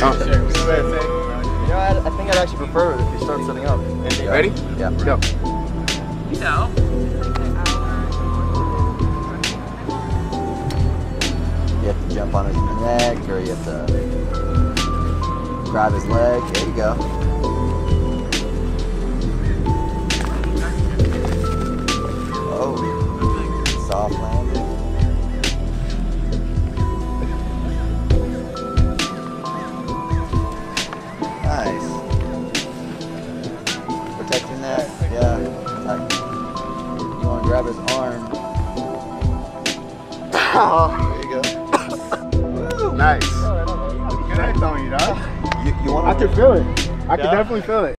You know, I think I'd actually prefer it if you start setting up. You ready? Yeah. Go. No. You have to jump on his neck, or you have to grab his leg. There you go. Oh, soft landing. Nice. Protect your neck. Yeah. You want to grab his arm. There you go. Nice. Good act on you, dog. You want I to? can feel it. I can definitely feel it.